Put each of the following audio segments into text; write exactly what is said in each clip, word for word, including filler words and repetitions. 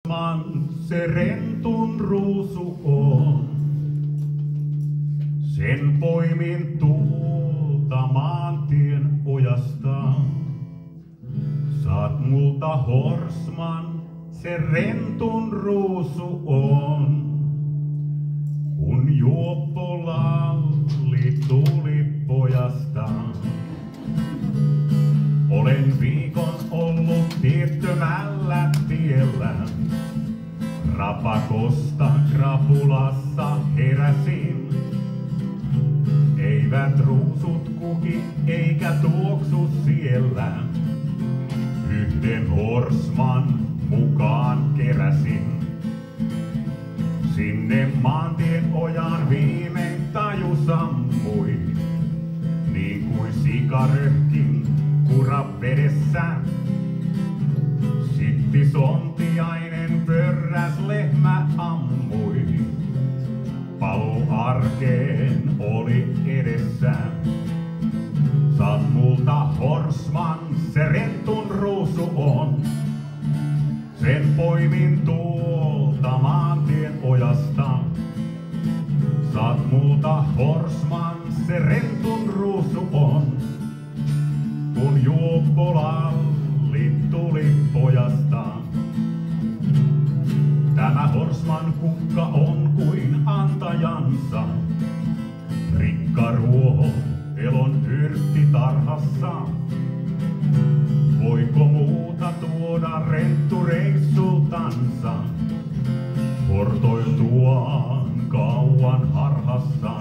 Se rentun ruusu on, sen poimin tuolta maantien ojasta. Saat multa Horsman, se rentun ruusu on, kun juoppolalli tuli pojasta. Olen viikon ollut tiettömällä tiellä. Rapakosta krapulassa heräsin. Eivät ruusut kuki eikä tuoksu siellä. Yhden Horsman mukaan keräsin. Sinne maantien ojaan viimein taju sammui. Niin kuin sikaröhkin kura vedessä. Sittisontiainen pörräs lehmä ammui. Paluu arkeen oli edessä. Saat multa Horsman, se rentun ruusu on. Sen poimin tuolta maantien ojasta. Saat multa Horsman, se rentun ruusu on. Kun juoppolalli tuli pojasta. Tämä Horsman kukka on kuin antajansa. Rikka ruoho elon yrttitarhassa. Voiko muuta tuoda renttureissultansa? Hortoiltuaan kauan harhassa.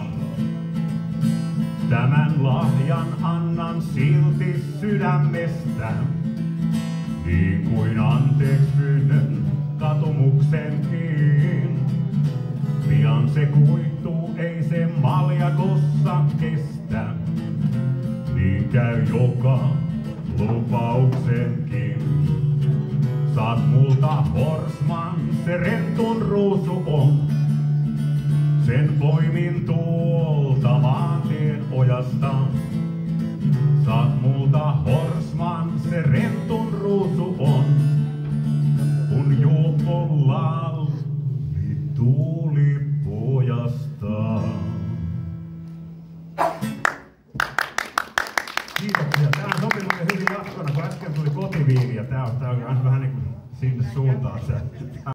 Tämän lahjan annan silti sydämestä, niin kuin anteeksi pyynnön katumuksenkin. Pian se kuihtuu, ei se maljakossa kestä, niin käy joka lupauksenkin. Saat multa Horsman, se rentun ruusu on. Sen poimin tuolta maantien ojasta. Saat multa Horsman, se rentun ruusu on. Kun juoppolalli tuli pojasta. Kiitoksia. Tää on sopinut hyvin jatkona, kun äsken tuli kotiviini ja tää on, tää on vähän niin kuin sinne suuntaan.